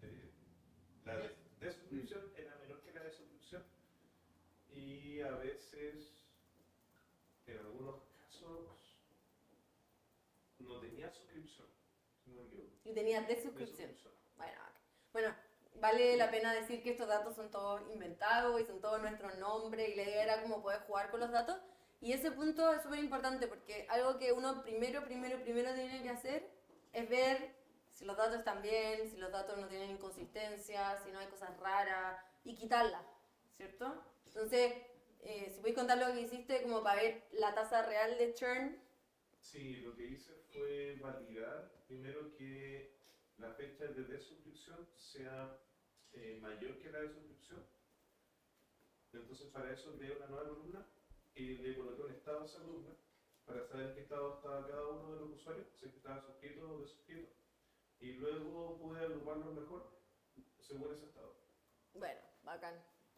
de suscripción era menor que la de suscripción y a veces en algunos casos no tenía suscripción, si no me equivoco. Y tenía De desuscripción. suscripción. Bueno, vale la pena decir que estos datos son todos inventados y son todos nuestros nombres y la idea era como poder jugar con los datos. Y ese punto es súper importante porque algo que uno primero tiene que hacer es ver si los datos están bien, si los datos no tienen inconsistencias, si no hay cosas raras y quitarlas, ¿cierto? Entonces, si puedes contar lo que hiciste como para ver la tasa real de churn. Sí, lo que hice fue validar primero que la fecha de desuscripción sea mayor que la de suscripción. Entonces para eso creé una nueva columna y le coloqué un estado a esa columna para saber en qué estado estaba cada uno de los usuarios, si estaba suscrito o desuscrito. Y luego pude agruparlos mejor según ese estado. Bueno, bacán.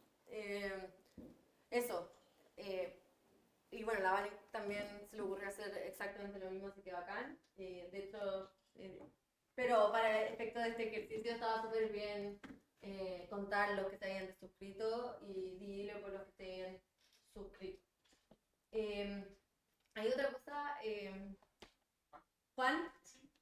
Eso. Y bueno, la Vani también se le ocurrió hacer exactamente lo mismo, así que bacán. De hecho, pero para el efecto de este ejercicio estaba súper bien contar los que se habían desuscrito y dividirlo por los que se habían suscrito. Hay otra cosa, Juan,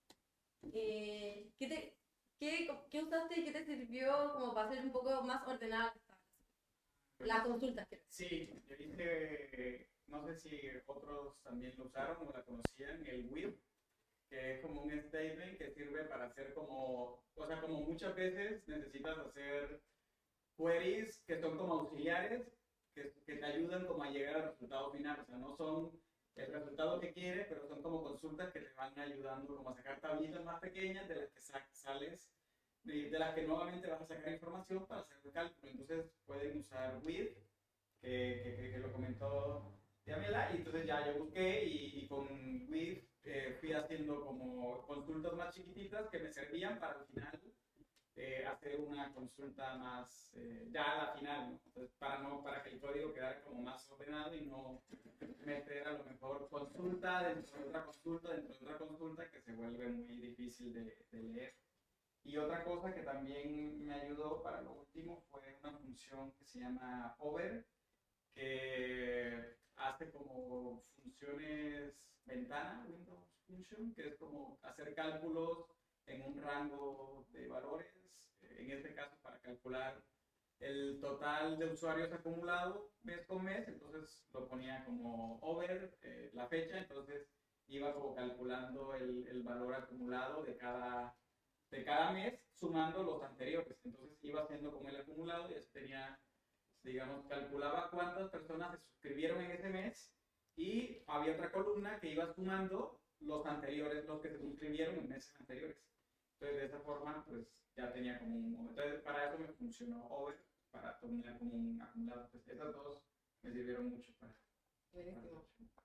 ¿qué usaste y qué te sirvió como para hacer un poco más ordenada las consultas? Sí, yo hice, no sé si otros también lo usaron o la conocían, el with, que es como un statement que sirve para hacer como, o sea, como muchas veces necesitas hacer queries que son como auxiliares, que te ayudan como a llegar al resultado final, o sea, no son el resultado que quieres, pero son como consultas que te van ayudando como a sacar tablitas más pequeñas de las que sales, de las que nuevamente vas a sacar información para hacer el cálculo. Entonces pueden usar with, que lo comentó Diamela, y entonces ya yo busqué y con with fui haciendo como consultas más chiquititas que me servían para al final hacer una consulta más, ya a la final, ¿no? Entonces, para que el código quedara como más ordenado y no meter a lo mejor consulta dentro de otra consulta dentro de otra consulta que se vuelve muy difícil de leer. Y otra cosa que también me ayudó para lo último fue una función que se llama over, que hace como funciones ventana, Windows Function, que es como hacer cálculos en un rango de valores, en este caso para calcular el total de usuarios acumulado mes con mes, entonces lo ponía como over la fecha, entonces iba como calculando el valor acumulado de cada mes, sumando los anteriores. Entonces iba haciendo como el acumulado y así tenía, digamos, calculaba cuántas personas se suscribieron en ese mes y había otra columna que iba sumando los anteriores, los que se suscribieron en meses anteriores. Entonces de esa forma, pues ya tenía como un... Entonces para eso me funcionó Over, para tener como un acumulado. Pues esas dos me sirvieron mucho para... Buenísimo.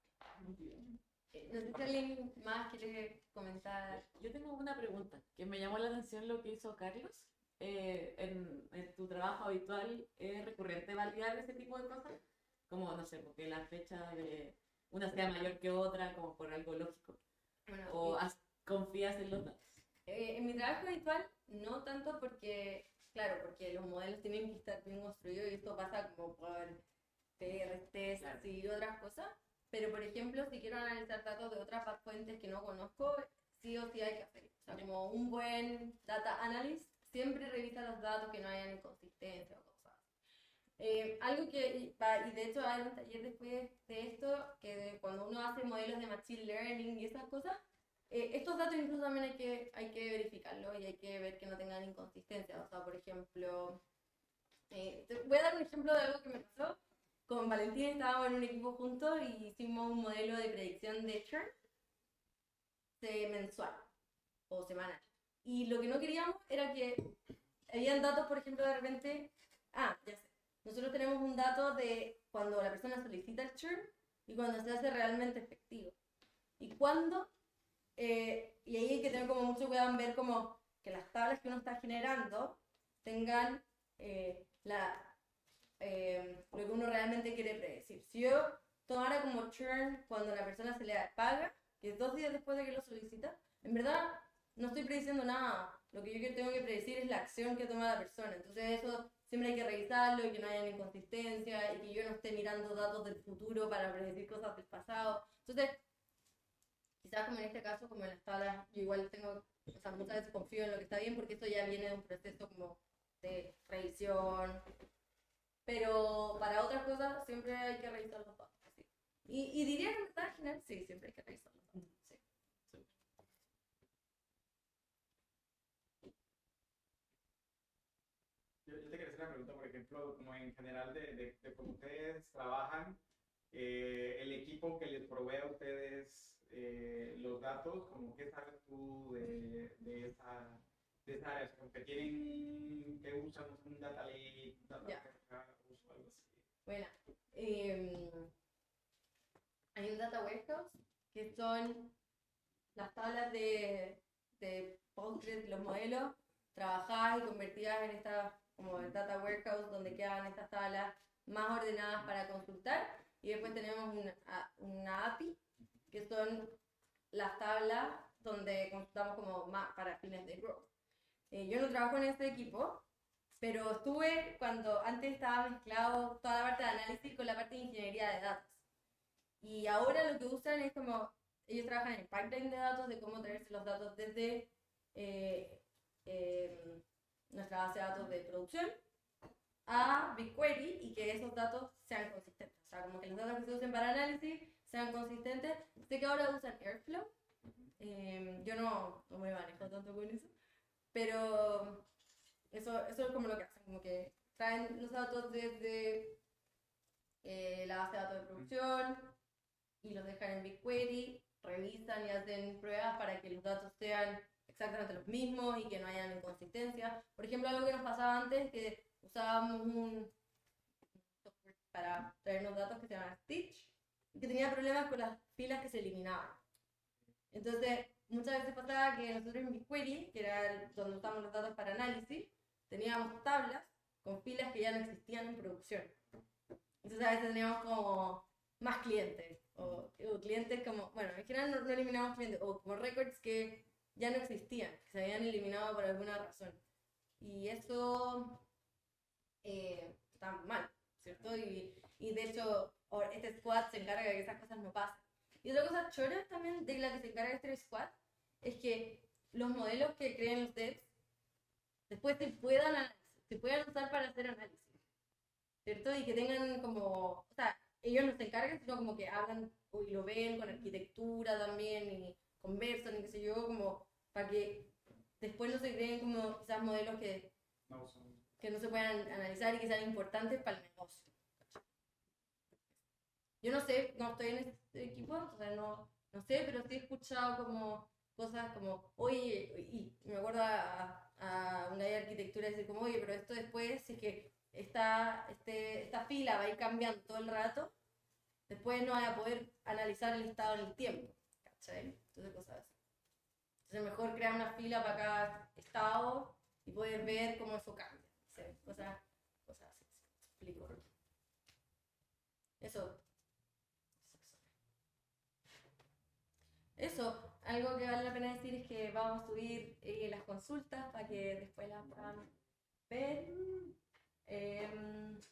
No sé si alguien más quiere comentar. Yo tengo una pregunta, que me llamó la atención lo que hizo Carlos. En tu trabajo habitual, ¿es recurrente validar ese tipo de cosas? Como, no sé, porque la fecha de una sea mayor que otra, como por algo lógico. Bueno, ¿O confías en los datos? en mi trabajo habitual, no tanto porque, claro, porque los modelos tienen que estar bien construidos y esto pasa como por PRTs Claro. y otras cosas. Pero, por ejemplo, si quiero analizar datos de otras fuentes que no conozco, sí o sí hay que hacer. O sea, como un buen data analyst siempre revisa los datos, que no hayan inconsistencias o cosas. Algo que, y de hecho hay un taller después de esto, que cuando uno hace modelos de machine learning y esas cosas, estos datos incluso también hay que verificarlos y hay que ver que no tengan inconsistencias. O sea, por ejemplo, te voy a dar un ejemplo de algo que me pasó. Con Valentín estábamos en un equipo juntos y hicimos un modelo de predicción de churn mensual o semanal. Y lo que no queríamos era que habían datos, por ejemplo, de repente, ya sé, nosotros tenemos un dato de cuando la persona solicita el churn y cuando se hace realmente efectivo. Y cuando, y ahí hay que tener como mucho cuidado en ver como que las tablas que uno está generando tengan lo que uno realmente quiere predecir. Si yo tomara como churn cuando la persona se le paga, que es 2 días después de que lo solicita, en verdad no estoy prediciendo nada. Lo que yo tengo que predecir es la acción que toma la persona. Entonces eso siempre hay que revisarlo y que no haya inconsistencia y que yo no esté mirando datos del futuro para predecir cosas del pasado. Entonces, quizás como en este caso, como en las tablas, yo igual tengo, o sea, muchas veces confío en lo que está bien porque esto ya viene de un proceso como de revisión. Pero para otras cosas siempre hay que revisar los datos. ¿Sí? Y diría que en verdad, en general, sí, siempre hay que revisar los datos. Sí. Yo te quería hacer una pregunta, por ejemplo, como en general de cómo ustedes trabajan, el equipo que les provee a ustedes los datos, como qué sabes tú de esa área, como que tienen, que usan un data lake, un data warehouse o algo así. Bueno, hay un data warehouse que son las tablas de Postgres, los modelos, trabajadas y convertidas en esta como el data warehouse donde quedan estas tablas más ordenadas para consultar. Y después tenemos una API, que son las tablas donde consultamos como más para fines de growth. Yo no trabajo en este equipo, pero estuve cuando antes estaba mezclado toda la parte de análisis con la parte de ingeniería de datos. Y ahora lo que usan es como, ellos trabajan en pipeline de datos, de cómo traerse los datos desde nuestra base de datos de producción a BigQuery y que esos datos sean consistentes. O sea, como que los datos que se usen para análisis sean consistentes. Sé que ahora usan Airflow. Yo no me manejo tanto con eso. Pero eso es como lo que hacen, como que traen los datos desde la base de datos de producción y los dejan en BigQuery, revisan y hacen pruebas para que los datos sean exactamente los mismos y que no hayan inconsistencias. Por ejemplo, algo que nos pasaba antes es que usábamos un software para traernos datos que se llama Stitch y que tenía problemas con las filas que se eliminaban. Entonces, muchas veces pasaba que nosotros en BigQuery, que era donde usamos los datos para análisis, teníamos tablas con filas que ya no existían en producción. Entonces, a veces teníamos como más clientes, o clientes como, bueno, en general no eliminamos clientes, o como records que ya no existían, que se habían eliminado por alguna razón. Y eso está mal, ¿cierto? Y de hecho, este squad se encarga de que esas cosas no pasen. Y otra cosa chora también de la que se encarga este squad es que los modelos que creen los devs después te se puedan usar para hacer análisis, ¿cierto? Y que tengan como, o sea, ellos no se encargan, sino como que hablan y lo ven con arquitectura también y conversan y qué sé yo, como para que después no se creen como quizás modelos No, son- que no se puedan analizar y que sean importantes para el negocio. Yo no sé, no estoy en este equipo, o sea, no sé, pero sí he escuchado como cosas como, oye, y me acuerdo a una de arquitectura decir como, oye, pero esto después, si es que esta fila va a ir cambiando todo el rato, después no vas a poder analizar el estado en el tiempo, ¿cachai? Entonces cosas así. Entonces mejor crear una fila para cada estado y poder ver cómo eso cambia. ¿Sí? Cosas así. Explico. Eso, algo que vale la pena decir es que vamos a subir las consultas para que después las puedan ver.